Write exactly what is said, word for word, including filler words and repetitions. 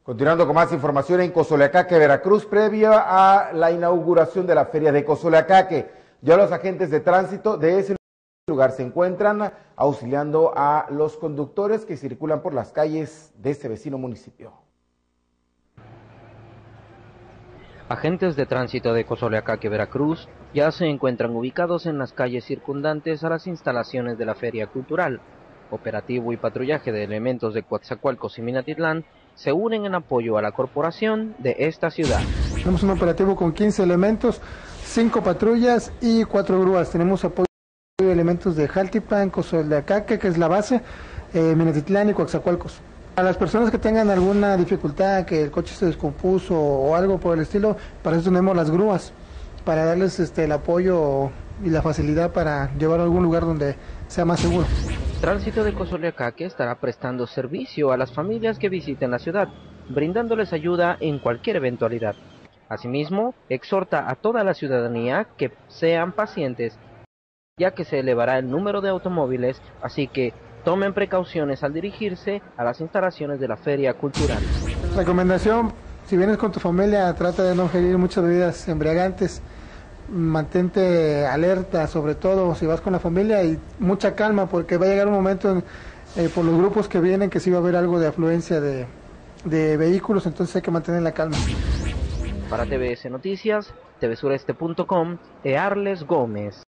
Continuando con más información en Cozoleacaque, Veracruz, previo a la inauguración de la Feria de Cozoleacaque. Ya los agentes de tránsito de ese lugar se encuentran auxiliando a los conductores que circulan por las calles de este vecino municipio. Agentes de tránsito de Cozoleacaque, Veracruz, ya se encuentran ubicados en las calles circundantes a las instalaciones de la Feria Cultural. Operativo y patrullaje de elementos de Coatzacoalcos y Minatitlán se unen en apoyo a la corporación de esta ciudad. Tenemos un operativo con quince elementos, cinco patrullas y cuatro grúas. Tenemos apoyo de elementos de Jaltipan, Cozoleacaque, que es la base, eh, Minatitlán y Coatzacoalcos. A las personas que tengan alguna dificultad, que el coche se descompuso o algo por el estilo, para eso tenemos las grúas, para darles este, el apoyo y la facilidad para llevar a algún lugar donde sea más seguro. Tránsito de Cozoleacaque estará prestando servicio a las familias que visiten la ciudad, brindándoles ayuda en cualquier eventualidad. Asimismo, exhorta a toda la ciudadanía que sean pacientes, ya que se elevará el número de automóviles, así que tomen precauciones al dirigirse a las instalaciones de la Feria Cultural. Recomendación: si vienes con tu familia, trata de no ingerir muchas bebidas embriagantes, mantente alerta, sobre todo si vas con la familia, y mucha calma, porque va a llegar un momento en, eh, por los grupos que vienen, que sí va a haber algo de afluencia de, de vehículos, entonces hay que mantener la calma. Para T V S Noticias, T V Sureste punto com, Earles Gómez.